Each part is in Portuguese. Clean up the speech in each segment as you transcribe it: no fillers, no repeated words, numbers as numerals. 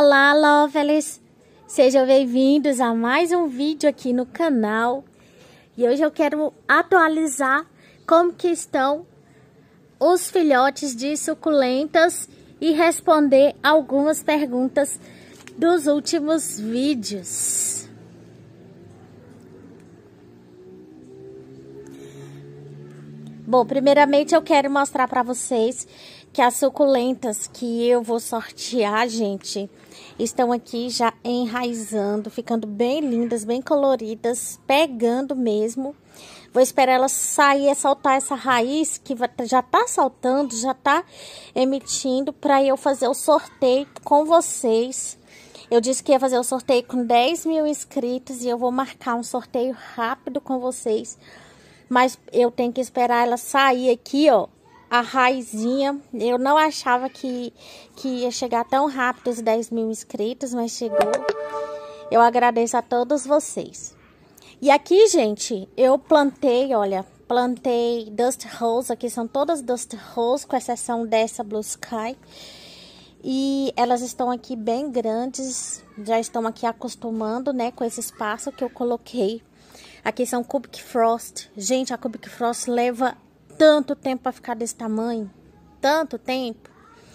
Olá, Lovelies! Sejam bem-vindos a mais um vídeo aqui no canal. E hoje eu quero atualizar como que estão os filhotes de suculentas e responder algumas perguntas dos últimos vídeos. Bom, primeiramente eu quero mostrar para vocês que as suculentas que eu vou sortear, gente, estão aqui já enraizando, ficando bem lindas, bem coloridas, pegando mesmo. Vou esperar elas sair, soltar essa raiz que já tá soltando, já tá emitindo, para eu fazer o sorteio com vocês. Eu disse que ia fazer o sorteio com 10 mil inscritos e eu vou marcar um sorteio rápido com vocês. Mas eu tenho que esperar ela sair aqui, ó, a raizinha. Eu não achava que ia chegar tão rápido os 10 mil inscritos, mas chegou. Eu agradeço a todos vocês. E aqui, gente, eu plantei, olha, plantei Dust Rose, aqui são todas Dust Rose, com exceção dessa Blue Sky. E elas estão aqui bem grandes, já estão aqui acostumando, né, com esse espaço que eu coloquei. Aqui são Cubic Frost. Gente, a Cubic Frost leva tanto tempo para ficar desse tamanho. Tanto tempo.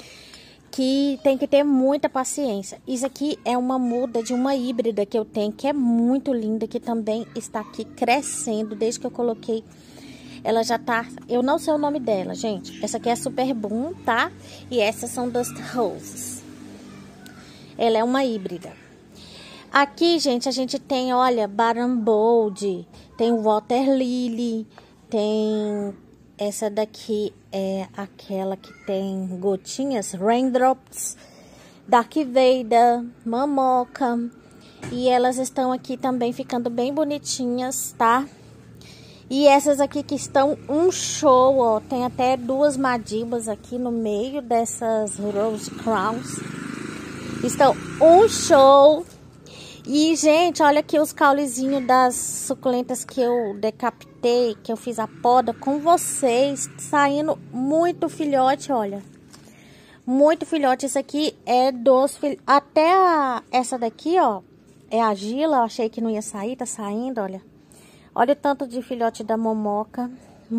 Que tem que ter muita paciência. Isso aqui é uma muda de uma híbrida que eu tenho. Que é muito linda. Que também está aqui crescendo. Desde que eu coloquei. Ela já tá... Eu não sei o nome dela, gente. Essa aqui é Super Boom, tá? E essas são Dust Roses. Ela é uma híbrida. Aqui, gente, a gente tem, olha, Barambold, tem Water Lily, tem essa daqui é aquela que tem gotinhas, Raindrops, Dark Vader, Mamoca, e elas estão aqui também ficando bem bonitinhas, tá? E essas aqui que estão um show, ó, tem até duas madibas aqui no meio dessas Rose Crowns, estão um show. E, gente, olha aqui os caulezinhos das suculentas que eu decapitei, que eu fiz a poda com vocês, saindo muito filhote, olha. Muito filhote. Isso aqui é dos filhotes. Até essa daqui, ó, é a Gila, eu achei que não ia sair, tá saindo, olha. Olha o tanto de filhote da Momoca.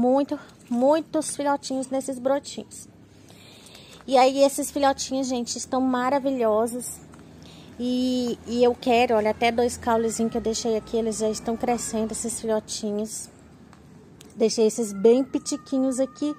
Muitos filhotinhos nesses brotinhos. E aí, esses filhotinhos, gente, estão maravilhosos. E eu quero, olha, até dois caulezinhos que eu deixei aqui, eles já estão crescendo, esses filhotinhos. Deixei esses bem pitiquinhos aqui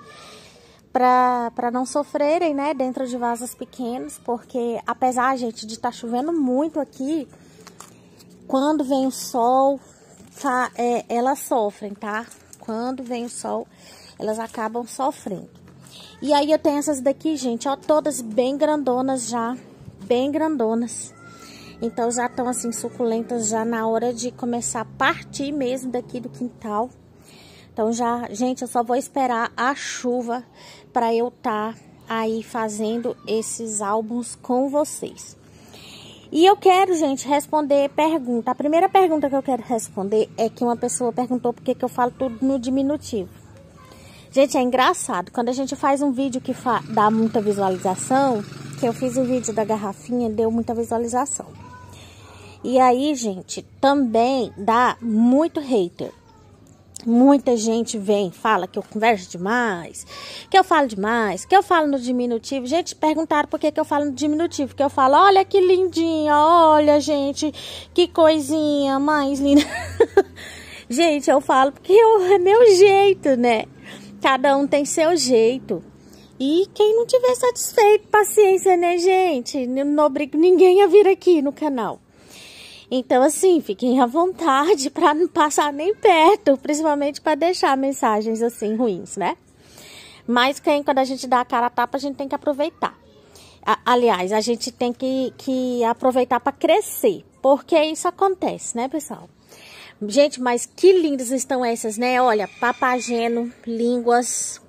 pra não sofrerem, né, dentro de vasos pequenos. Porque apesar, gente, de estar chovendo muito aqui, quando vem o sol, elas sofrem, tá? Quando vem o sol, elas acabam sofrendo. E aí eu tenho essas daqui, gente, ó, todas bem grandonas já, bem grandonas. Então, já estão assim, suculentas, já na hora de começar a partir mesmo daqui do quintal. Então, já, gente, eu só vou esperar a chuva para eu estar aí fazendo esses álbuns com vocês. E eu quero, gente, responder pergunta. A primeira pergunta que eu quero responder é que uma pessoa perguntou por que eu falo tudo no diminutivo. Gente, é engraçado. Quando a gente faz um vídeo que dá muita visualização, que eu fiz o vídeo da garrafinha, deu muita visualização. E aí, gente, também dá muito hater. Muita gente vem, fala que eu converso demais, que eu falo demais, que eu falo no diminutivo. Gente, perguntaram por que eu falo no diminutivo. Que eu falo, olha que lindinha, olha, gente, que coisinha mais linda. Gente, eu falo porque é meu jeito, né? Cada um tem seu jeito. E quem não tiver satisfeito, paciência, né, gente? Não obrigo ninguém a vir aqui no canal. Então, assim, fiquem à vontade para não passar nem perto, principalmente para deixar mensagens, assim, ruins, né? Mas quando a gente dá a cara a tapa, a gente tem que aproveitar. Aliás, a gente tem que aproveitar para crescer, porque isso acontece, né, pessoal? Gente, mas que lindas estão essas, né? Olha, papageno, línguas,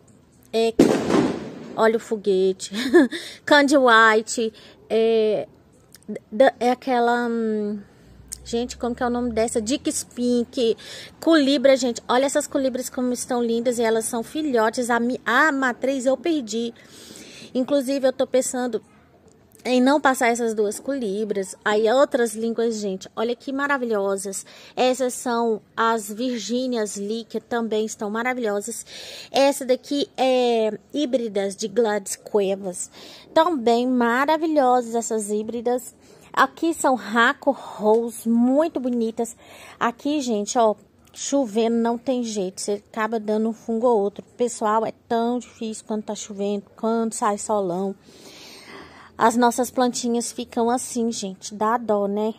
olha o foguete, Candy White, é aquela... Gente, como que é o nome dessa? Dix Pink, colibra, gente. Olha essas colibras como estão lindas e elas são filhotes. A matriz eu perdi. Inclusive, eu tô pensando em não passar essas duas colibras. Aí outras línguas, gente, olha que maravilhosas. Essas são as Virgínias Lee, que também estão maravilhosas. Essa daqui é híbridas de Gladys Cuevas, também maravilhosas essas híbridas. Aqui são Raco Rose, muito bonitas. Aqui, gente, ó, chovendo não tem jeito, você acaba dando um fungo ou outro. Pessoal, é tão difícil quando tá chovendo, quando sai solão. As nossas plantinhas ficam assim, gente, dá dó, né?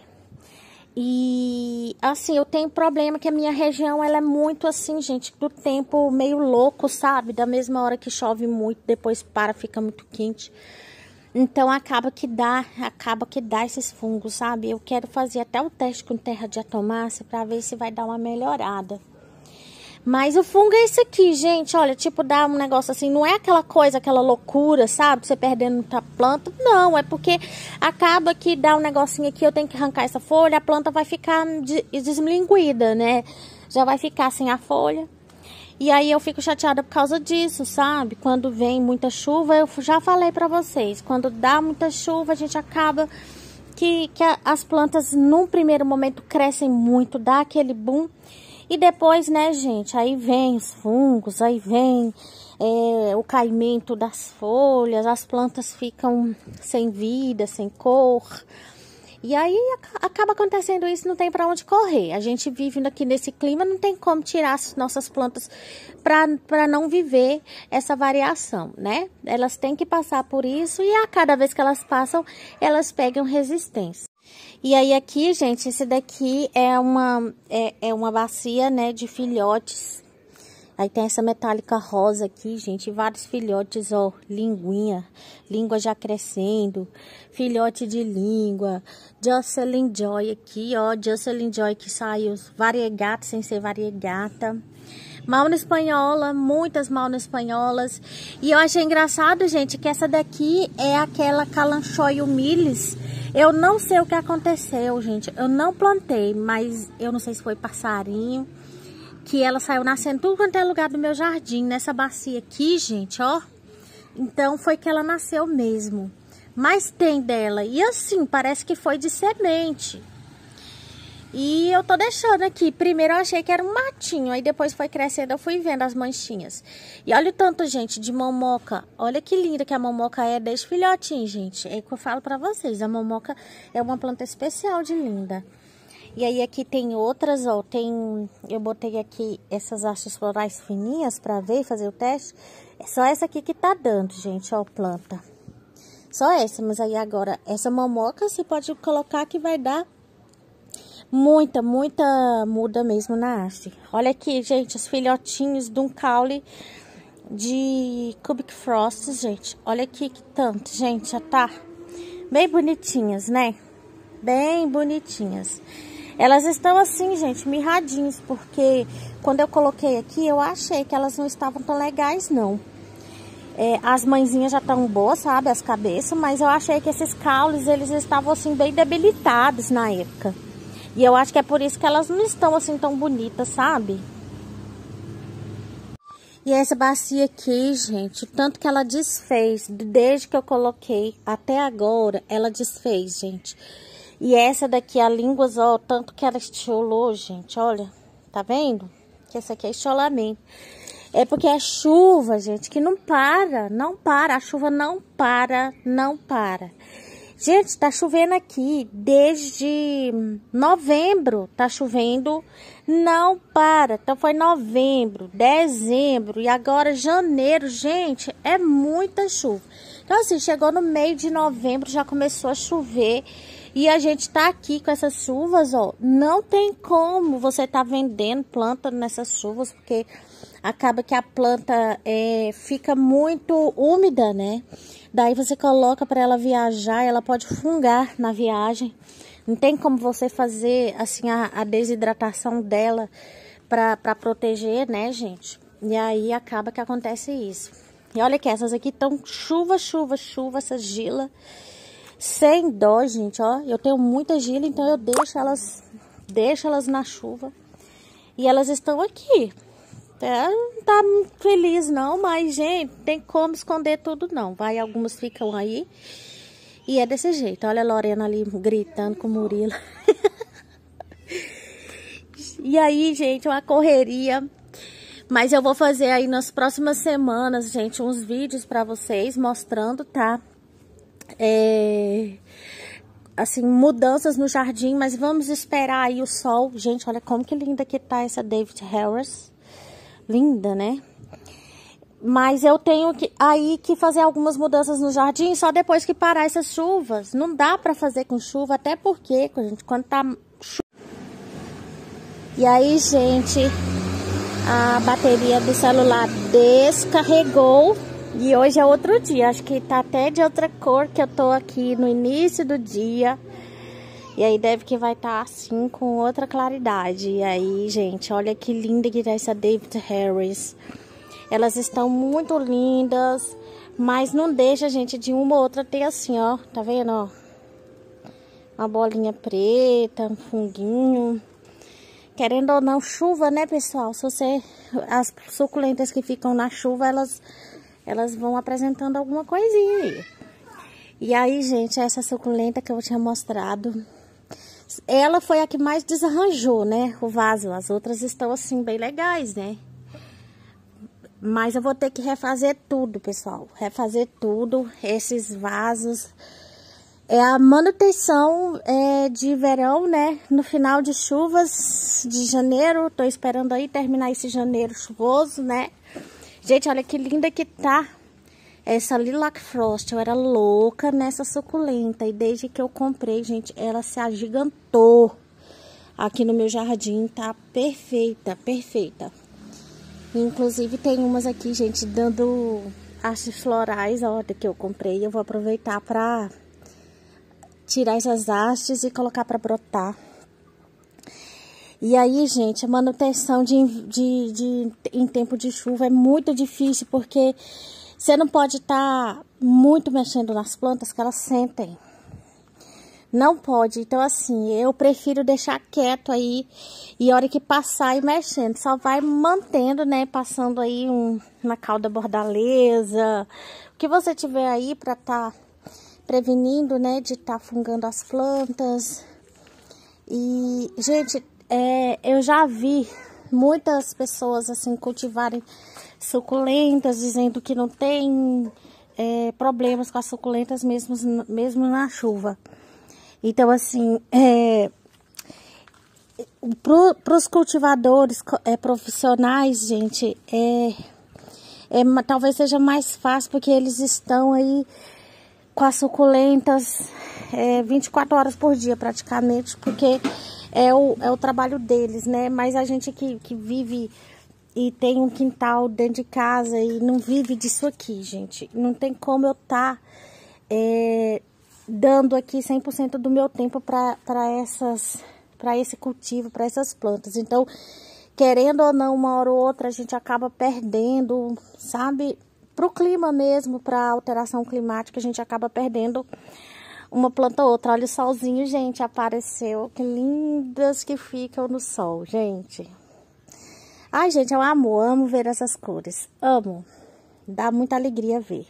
E assim, eu tenho problema que a minha região, ela é muito assim, gente, do tempo meio louco, sabe? Da mesma hora que chove muito, depois para, fica muito quente. Então acaba que dá esses fungos, sabe? Eu quero fazer até o teste com terra de atomácea para ver se vai dar uma melhorada. Mas o fungo é isso aqui, gente, olha, tipo, dá um negócio assim, não é aquela coisa, aquela loucura, sabe, você perdendo a planta, não, é porque acaba que dá um negocinho aqui, eu tenho que arrancar essa folha, a planta vai ficar deslinguida, né, já vai ficar sem a folha, e aí eu fico chateada por causa disso, sabe, quando vem muita chuva, eu já falei pra vocês, quando dá muita chuva, a gente acaba que as plantas, num primeiro momento, crescem muito, dá aquele boom. E depois, né, gente, aí vem os fungos, aí vem o caimento das folhas, as plantas ficam sem vida, sem cor. E aí acaba acontecendo isso, não tem para onde correr. A gente vive aqui nesse clima, não tem como tirar as nossas plantas para não viver essa variação, né? Elas têm que passar por isso e a cada vez que elas passam, elas pegam resistência. E aí aqui, gente, esse daqui é uma bacia, né, de filhotes. Aí tem essa metálica rosa aqui, gente, vários filhotes, ó, língua já crescendo, filhote de língua, Jocelyn Joy aqui, ó, Jocelyn Joy que saiu variegata sem ser variegata. Mauna espanhola, muitas mauna espanholas. E eu achei engraçado, gente, que essa daqui é aquela Kalanchoe humilis. Eu não sei o que aconteceu, gente. Eu não plantei, mas eu não sei se foi passarinho, que ela saiu nascendo tudo quanto é lugar do meu jardim, nessa bacia aqui, gente, ó. Então foi que ela nasceu mesmo. Mas tem dela. E assim, parece que foi de semente. E eu tô deixando aqui. Primeiro eu achei que era um matinho, aí depois foi crescendo, eu fui vendo as manchinhas. E olha o tanto, gente, de momoca. Olha que linda que a momoca é desde filhotinho, gente. É o que eu falo pra vocês. A momoca é uma planta especial de linda. E aí aqui tem outras, ó. Eu botei aqui essas hastes florais fininhas pra ver, fazer o teste. É só essa aqui que tá dando, gente, ó, planta. Só essa, mas aí agora, essa momoca você pode colocar que vai dar muita muda mesmo na haste. Olha aqui, gente, os filhotinhos de um caule de Cubic Frost, gente. Olha aqui que tanto, gente, já tá bem bonitinhas, né? Bem bonitinhas. Elas estão assim, gente, mirradinhas, porque quando eu coloquei aqui, eu achei que elas não estavam tão legais, não. As mãezinhas já estão boas, sabe, as cabeças, mas eu achei que esses caules, eles estavam assim bem debilitados na época. E eu acho que é por isso que elas não estão assim tão bonitas, sabe? E essa bacia aqui, gente, o tanto que ela desfez, desde que eu coloquei até agora, ela desfez, gente. E essa daqui, a línguas, ó, o tanto que ela estiolou, gente, olha, tá vendo? Que essa aqui é estiolamento. É porque é chuva, gente, que não para, a chuva não para. Gente, tá chovendo aqui desde novembro, tá chovendo, não para. Então foi novembro, dezembro e agora janeiro, gente, é muita chuva. Então assim, chegou no meio de novembro, já começou a chover e a gente tá aqui com essas chuvas, ó. Não tem como você tá vendendo planta nessas chuvas, porque acaba que a planta fica muito úmida, né? Daí você coloca para ela viajar, ela pode fungar na viagem. Não tem como você fazer assim a desidratação dela para proteger, né, gente? E aí acaba que acontece isso. E olha que essas aqui estão chuva, essas gila. Sem dó, gente, ó. Eu tenho muita gila, então eu deixo elas na chuva. E elas estão aqui. Não tá muito feliz não, mas, gente, tem como esconder tudo não. Algumas ficam aí E é desse jeito. Olha a Lorena ali gritando com o Murilo. E aí, gente, uma correria. Mas eu vou fazer aí nas próximas semanas, gente, uns vídeos pra vocês mostrando, tá? Assim, mudanças no jardim, mas vamos esperar aí o sol. Gente, olha como que linda que tá essa David Harris. Linda, né? Mas eu tenho que fazer algumas mudanças no jardim só depois que parar essas chuvas. Não dá pra fazer com chuva, até porque, gente, quando tá chuva... E aí, gente, a bateria do celular descarregou. E hoje é outro dia, acho que tá até de outra cor, que eu tô aqui no início do dia. E aí deve que vai estar assim, com outra claridade. E aí, gente, olha que linda que tá essa David Harris. Elas estão muito lindas, mas não deixa, gente, de uma ou outra ter assim, ó. Tá vendo, ó? Uma bolinha preta, um funguinho. Querendo ou não, chuva, né, pessoal? Se você... As suculentas que ficam na chuva, elas vão apresentando alguma coisinha aí. E aí, gente, essa suculenta que eu tinha mostrado, ela foi a que mais desarranjou, né, o vaso. As outras estão, assim, bem legais, né? Mas eu vou ter que refazer tudo, pessoal. Refazer tudo, esses vasos. É a manutenção de verão, né? No final de chuvas de janeiro. Tô esperando aí terminar esse janeiro chuvoso, né? Gente, olha que linda que tá essa Lilac Frost. Eu era louca nessa suculenta. E desde que eu comprei, gente, ela se agigantou aqui no meu jardim. Tá perfeita, perfeita. Inclusive tem umas aqui, gente, dando hastes florais, ó, que eu comprei. Eu vou aproveitar pra tirar essas hastes e colocar pra brotar. E aí, gente, a manutenção em tempo de chuva é muito difícil, porque você não pode estar muito mexendo nas plantas que elas sentem. Não pode. Então, assim, eu prefiro deixar quieto aí e a hora que passar ir mexendo. Só vai mantendo, né? Passando aí uma cauda bordaleza. O que você tiver aí pra tá prevenindo, né? De tá fungando as plantas. E, gente, eu já vi muitas pessoas, assim, cultivarem suculentas, dizendo que não tem problemas com as suculentas mesmo na chuva. Então, assim, para os cultivadores profissionais, gente, talvez seja mais fácil, porque eles estão aí com as suculentas 24 horas por dia, praticamente, porque é o trabalho deles, né? Mas a gente que vive e tem um quintal dentro de casa e não vive disso aqui, gente, não tem como eu estar... dando aqui 100% do meu tempo para esse cultivo, para essas plantas. Então, querendo ou não, uma hora ou outra a gente acaba perdendo, sabe? Para o clima mesmo, para a alteração climática, a gente acaba perdendo uma planta ou outra. Olha o solzinho, gente, apareceu. Que lindas que ficam no sol, gente. Ai, gente, eu amo ver essas cores. Amo. Dá muita alegria ver.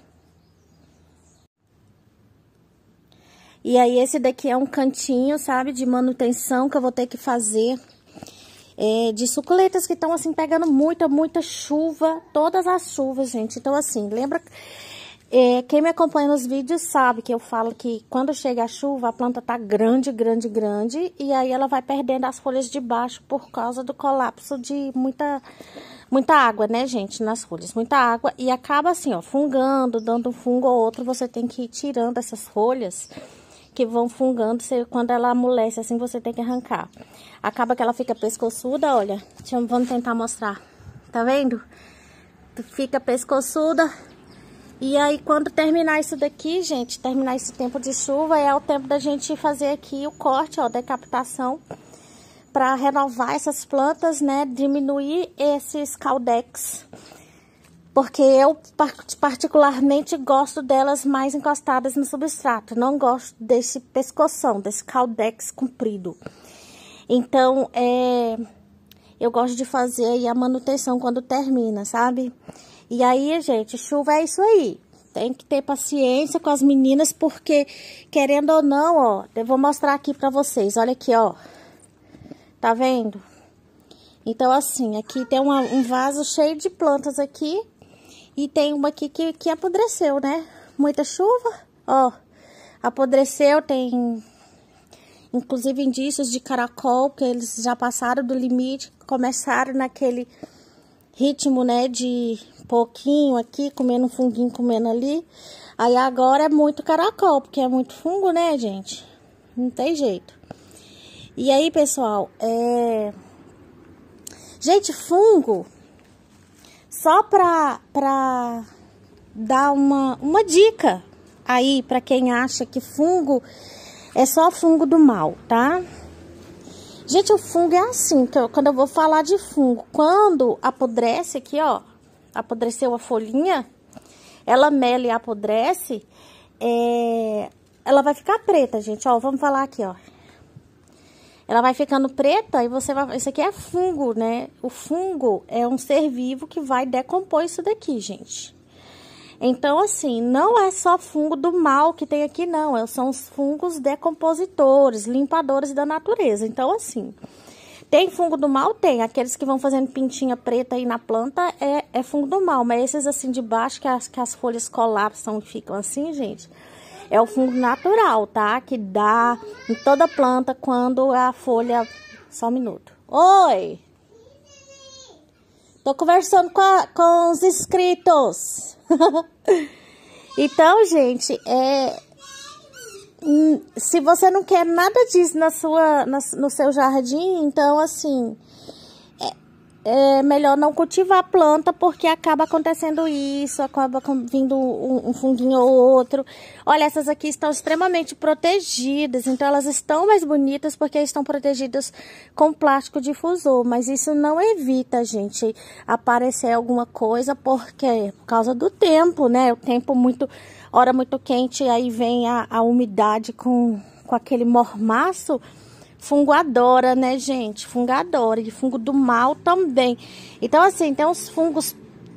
E aí, esse daqui é um cantinho, sabe, de manutenção que eu vou ter que fazer. De suculentas que estão, assim, pegando muita chuva. Todas as chuvas, gente. Então, assim, lembra... quem me acompanha nos vídeos sabe que eu falo que quando chega a chuva, a planta tá grande. E aí, ela vai perdendo as folhas de baixo por causa do colapso de muita água, né, gente, nas folhas. Muita água. E acaba, assim, ó, fungando, dando um fungo ou outro. Você tem que ir tirando essas folhas que vão fungando, quando ela amolece, assim, você tem que arrancar. Acaba que ela fica pescoçuda, olha. Vamos tentar mostrar. Tá vendo? Fica pescoçuda. E aí, quando terminar isso daqui, gente, terminar esse tempo de chuva, é o tempo da gente fazer aqui o corte, ó, decapitação, pra renovar essas plantas, né, diminuir esses caudex. Porque eu particularmente gosto delas mais encostadas no substrato. Não gosto desse pescoção, desse caudex comprido. Então, eu gosto de fazer aí a manutenção quando termina, sabe? E aí, gente, chuva é isso aí. Tem que ter paciência com as meninas, porque, querendo ou não, ó, eu vou mostrar aqui pra vocês. Olha aqui, ó. Tá vendo? Então, assim, aqui tem um vaso cheio de plantas aqui. E tem uma aqui que apodreceu, né? Muita chuva, ó. Apodreceu, tem inclusive indícios de caracol, porque eles já passaram do limite. Começaram naquele ritmo, né, de pouquinho aqui, comendo um funguinho, comendo ali. Aí agora é muito caracol, porque é muito fungo, né, gente? Não tem jeito. E aí, pessoal, gente, fungo, só pra dar uma dica aí pra quem acha que fungo é só fungo do mal, tá? Gente, o fungo é assim, quando eu vou falar de fungo, quando apodrece aqui, ó, apodreceu a folhinha, ela mela e apodrece, ela vai ficar preta, gente, ó, vamos falar aqui, ó. Ela vai ficando preta e você vai... Isso aqui é fungo, né? O fungo é um ser vivo que vai decompor isso daqui, gente. Então, assim, não é só fungo do mal que tem aqui, não. São os fungos decompositores, limpadores da natureza. Então, assim, tem fungo do mal? Tem. Aqueles que vão fazendo pintinha preta aí na planta é fungo do mal. Mas esses, assim, de baixo, que as folhas colapsam e ficam assim, gente, é o fungo natural, tá? Que dá em toda planta quando a folha... Só um minuto. Oi! Tô conversando com os inscritos. Então, gente, se você não quer nada disso no seu jardim, então, assim, é melhor não cultivar a planta, porque acaba acontecendo isso, acaba vindo um funguinho ou outro. Olha, essas aqui estão extremamente protegidas, então elas estão mais bonitas porque estão protegidas com plástico difusor, mas isso não evita, gente, aparecer alguma coisa, porque por causa do tempo, né? O tempo hora muito quente, aí vem a umidade com aquele mormaço. Fungo adora, né, gente? Fungo adora. E fungo do mal também. Então, assim, tem os fungos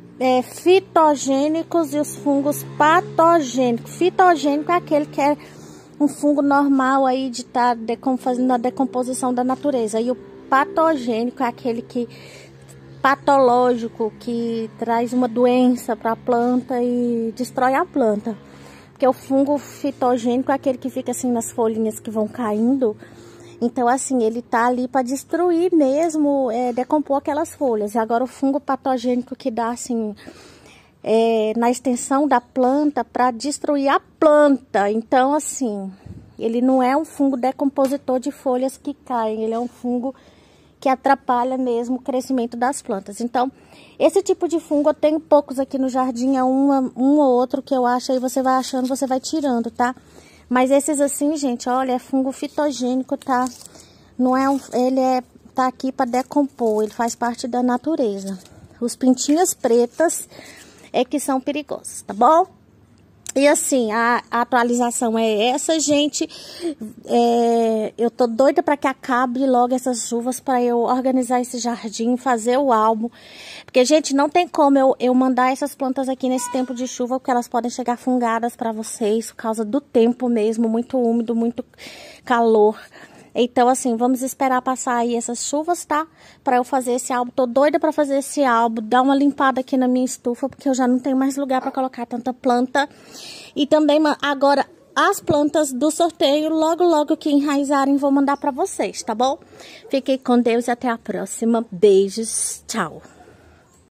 fitogênicos e os fungos patogênicos. Fitogênico é aquele que é um fungo normal aí de estar fazendo a decomposição da natureza. E o patogênico é aquele patológico, que traz uma doença para a planta e destrói a planta. Porque o fungo fitogênico é aquele que fica assim nas folhinhas que vão caindo. Então, assim, ele tá ali para destruir mesmo, decompor aquelas folhas. E agora o fungo patogênico que dá, assim, na extensão da planta para destruir a planta. Então, assim, ele não é um fungo decompositor de folhas que caem. Ele é um fungo que atrapalha mesmo o crescimento das plantas. Então, esse tipo de fungo eu tenho poucos aqui no jardim. É um ou outro que eu acho, aí você vai achando, você vai tirando, tá? Mas esses assim, gente, olha, é fungo fitogênico, tá? Não é tá aqui para decompor, ele faz parte da natureza. Os pintinhas pretas é que são perigosos, tá bom? E assim, a atualização é essa, gente. Eu tô doida para que acabe logo essas chuvas para eu organizar esse jardim, fazer o álbum. Porque, gente, não tem como eu mandar essas plantas aqui nesse tempo de chuva, porque elas podem chegar fungadas para vocês, por causa do tempo mesmo, muito úmido, muito calor. Então, assim, vamos esperar passar aí essas chuvas, tá? Pra eu fazer esse álbum. Tô doida pra fazer esse álbum, dar uma limpada aqui na minha estufa, porque eu já não tenho mais lugar pra colocar tanta planta. E também, agora, as plantas do sorteio, logo que enraizarem, vou mandar pra vocês, tá bom? Fiquem com Deus e até a próxima. Beijos, tchau!